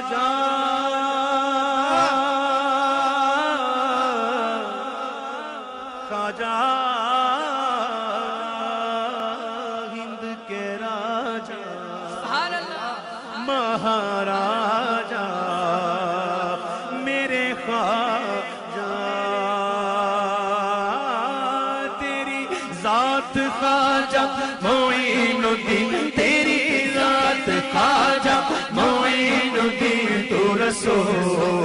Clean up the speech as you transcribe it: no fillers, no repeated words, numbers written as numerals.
ख्वाजा हिंद के राजा महाराजा मेरे ख्वाजा तेरी जात ख्वाजा मोइनुद्दीन तेरी जात ख्वाजा मोइनुद्दीन तू रसूल